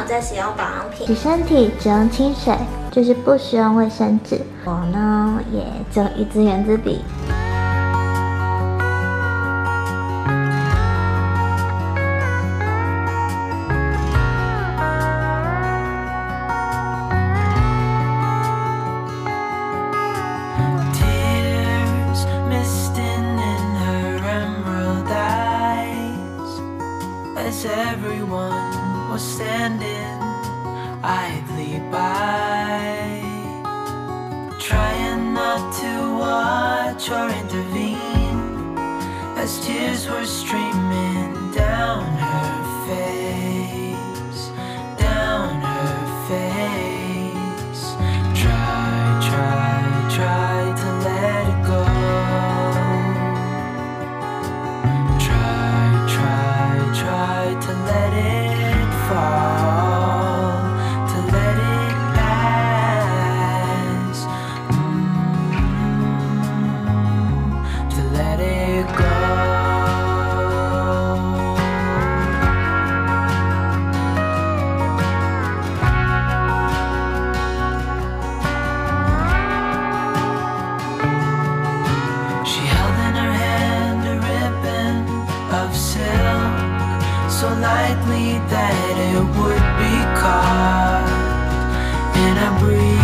有在使用保养品， 洗身体只用清水，就是不使用卫生纸。我呢也只有一支圆珠笔。 As everyone was standing idly by, trying not to watch or intervene, as tears were streaming down her face, down her face. Try to let it go. Try to let it fall, to let it pass, to let it go. She held in her hand a ribbon of silk, so lightly that it would be caught in a breeze.